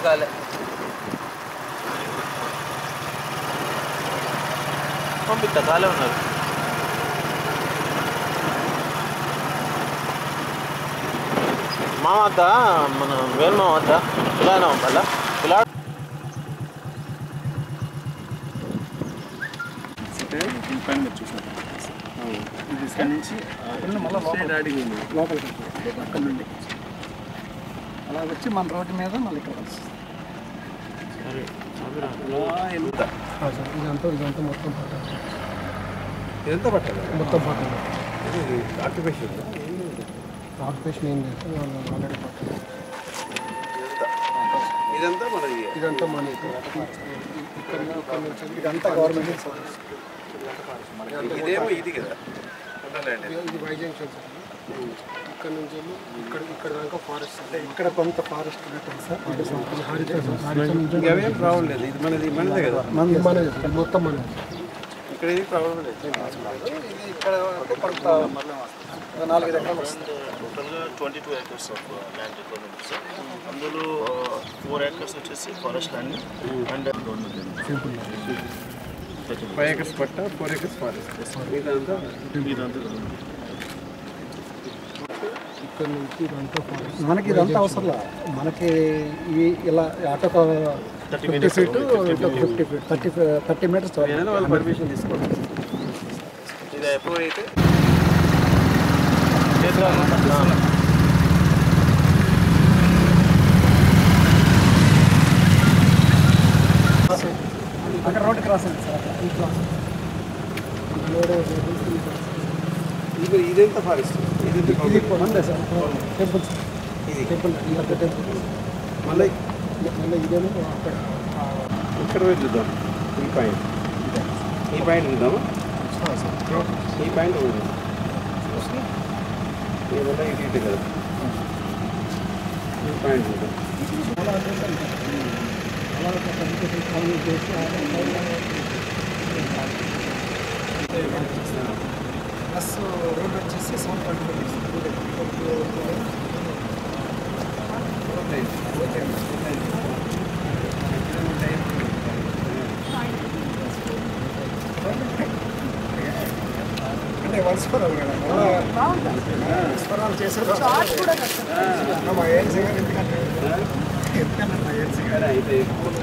కాలే పంపిస్తా కాలే ఉన్నారు మా వద్ద మన వేణుమా వద్ద పిల్లానా మళ్ళా పిల్లా పైన చూసాను ఇది ఇక్కడ నుంచి మళ్ళీ లోపలికి అక్కడ నుండి అలా వచ్చి మన రోడ్డు మీద మళ్ళీ ఇక్కడ వస్తుంది ఇదంతా మొత్తం పట్టాలి ఇదంతా పట్టాలి మొత్తం పట్టాలి ఆక్యుపేషన్ ఆక్యుపేషన్ ఏం లేదు ఆల్రెడీ పట్టాలి ఇదంతా మనది ఇదంతా మన ఇదంతా గవర్నమెంట్ ఇదేమో ఇది కదా ఇది వైజాగ్ సార్ ఇక్కడ నుంచి ఇక్కడ దాకా ఫారెస్ట్ ఇక్కడ కొంత ఫారెస్ట్ సార్ అవేం ప్రాబ్లం లేదు ఇది మనదే కదా మనది మొత్తం మనది ఇక్కడ ఇది ప్రాబ్లం లేదు ఇది ఇక్కడ కొంత 4 ఎకరాలు వస్తుంది టోటల్గా 22 acres of land requirement sir అందులో 4 acres వచ్చేసి forest land and government 5 acres పట్ట 4 acres ఫారెస్ట్ ఇదంతా ఇక్కడ నుంచి ఇదంతా ఫారెస్ట్ మనకి ఇదంతా అవసరం మనకి ఇవి ఇలా ఆటో 50 feet 50 feet 30 meters వాళ్ళు పర్మిషన్ తీసుకోవాలి ఇది అప్రూవ్ అయితే అక్కడ రోడ్ క్రాస్ అయింది సార్ ఈ క్రాస్ ఇదెంత ఫారెస్ట్ ఇది మందే సార్ టెంపుల్స్ ఇది టెంపుల్ టెంపుల్ మళ్ళీ ఇదేమో అక్కడ ఇక్కడ పోయి చూద్దాం ఈ పాయింట్ చూద్దామా ఈ పాయింట్ ఏమన్నా ఇటు కదా ఈ పాయింట్ చూద్దాం ప్లస్ రోడ్ వచ్చేసి 7.5 అంటే వర్షపరాలు కదా వర్షపరాలు చేసేది మా ఏఎన్సీ గారు ఎందుకంటే ఎందుకంటే ఏఎన్సీ గారు అయితే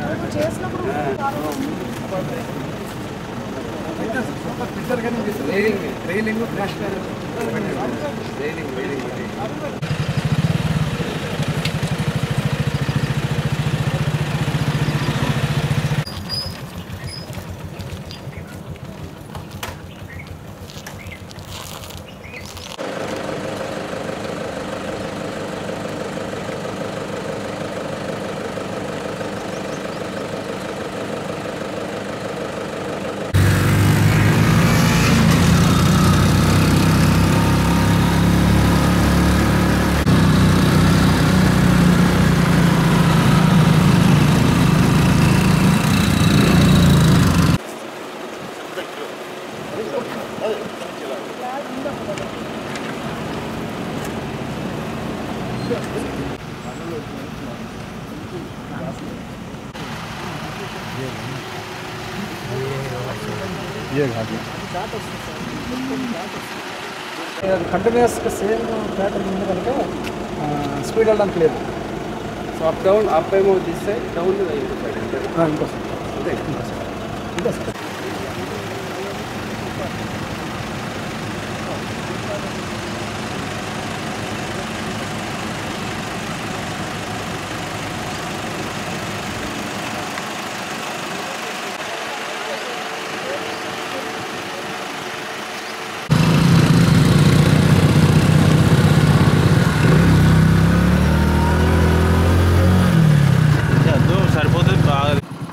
రైలింగ్ నేషనల్ కంటిన్యూస్గా సేమ్ ప్యాటర్న్ ఉంది కనుక స్పీడ్ వెళ్ళడానికి లేదు. సో అప్ డౌన్ అప్ ఏమో తీస్తే డౌన్ ఇంకోసారి అంతే ఇంకోసారి సరిపోతుంది బాగా.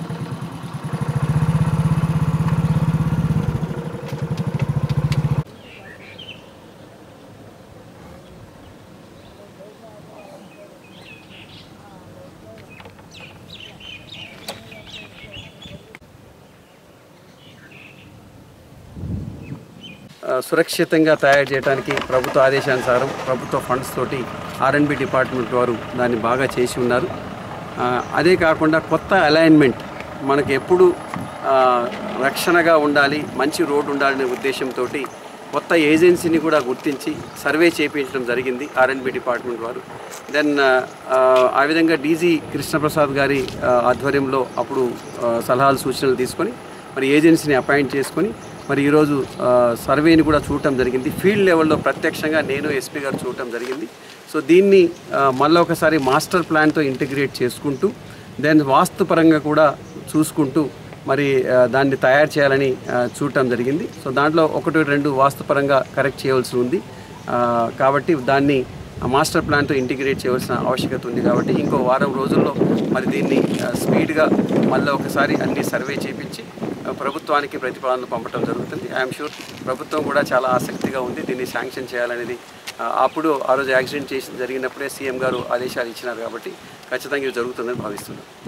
సురక్షితంగా తయారు చేయడానికి ప్రభుత్వ ఆదేశానుసారం ప్రభుత్వ ఫండ్స్ తోటి R&B డిపార్ట్మెంట్ వారు దాన్ని బాగా చేసి ఉన్నారు. అదే కాకుండా కొత్త అలైన్మెంట్ మనకు ఎప్పుడు రక్షణగా ఉండాలి, మంచి రోడ్డు ఉండాలనే ఉద్దేశంతో కొత్త ఏజెన్సీని కూడా గుర్తించి సర్వే చేయించడం జరిగింది R&B డిపార్ట్మెంట్ వారు. దెన్ ఆ విధంగా డీజీ కృష్ణప్రసాద్ గారి ఆధ్వర్యంలో అప్పుడు సలహాలు సూచనలు తీసుకొని మరి ఏజెన్సీని అపాయింట్ చేసుకొని మరి ఈరోజు సర్వేని కూడా చూడటం జరిగింది. ఫీల్డ్ లెవెల్లో ప్రత్యక్షంగా నేను ఎస్పీ గారు చూడటం జరిగింది. సో దీన్ని మళ్ళీ ఒకసారి మాస్టర్ ప్లాన్తో ఇంటిగ్రేట్ చేసుకుంటూ దెన్ వాస్తుపరంగా కూడా చూసుకుంటూ మరి దాన్ని తయారు చేయాలని చూడటం జరిగింది. సో దాంట్లో 1-2 వాస్తుపరంగా కరెక్ట్ చేయవలసి ఉంది. కాబట్టి దాన్ని మాస్టర్ ప్లాన్తో ఇంటిగ్రేట్ చేయవలసిన ఆవశ్యకత ఉంది. కాబట్టి ఇంకో వారం రోజుల్లో మరి దీన్ని స్పీడ్గా మళ్ళీ ఒకసారి అన్ని సర్వే చేయించి ప్రభుత్వానికి ప్రతిపాదనలు పంపడం జరుగుతుంది. ఐఎమ్ షూర్ ప్రభుత్వం కూడా చాలా ఆసక్తిగా ఉంది దీన్ని శాంక్షన్ చేయాలనేది. అప్పుడు ఆ రోజు యాక్సిడెంట్ జరిగినప్పుడే సీఎం గారు ఆదేశాలు ఇచ్చినారు కాబట్టి ఖచ్చితంగా ఇది జరుగుతుందని భావిస్తున్నాను.